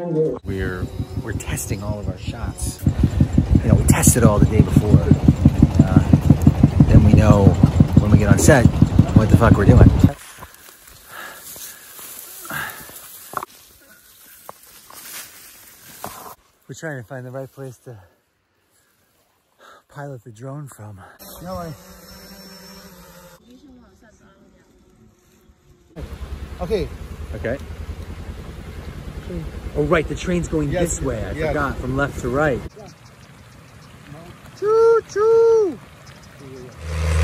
We're testing all of our shots. You know, we tested all the day before. Then we know when we get on set what the fuck we're doing. We're trying to find the right place to pilot the drone from. No way. Okay. Okay. Oh right, the train's going this way. I forgot, from left to right. Choo choo!